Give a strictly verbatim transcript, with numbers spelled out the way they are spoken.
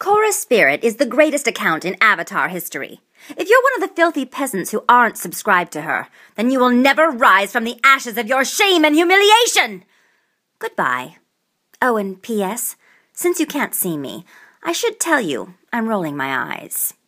Korra's spirit is the greatest account in Avatar history. If you're one of the filthy peasants who aren't subscribed to her, then you will never rise from the ashes of your shame and humiliation! Goodbye. Oh, and P S, since you can't see me, I should tell you I'm rolling my eyes.